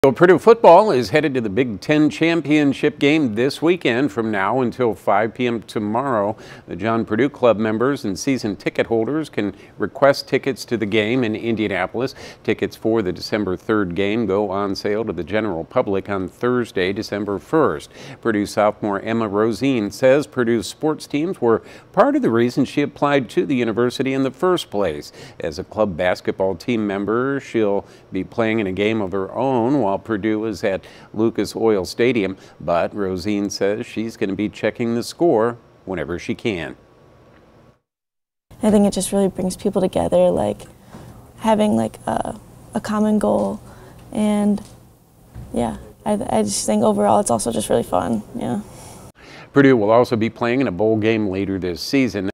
So Purdue football is headed to the Big Ten championship game this weekend from now until 5 p.m. tomorrow. The John Purdue Club members and season ticket holders can request tickets to the game in Indianapolis. Tickets for the December 3rd game go on sale to the general public on Thursday, December 1st. Purdue sophomore Emma Rosine says Purdue's sports teams were part of the reason she applied to the university in the first place. As a club basketball team member, she'll be playing in a game of her own while Purdue is at Lucas Oil Stadium, but Rosine says she's going to be checking the score whenever she can. I think it just really brings people together, like having like a common goal, and yeah, I just think overall it's also just really fun. Yeah. Purdue will also be playing in a bowl game later this season.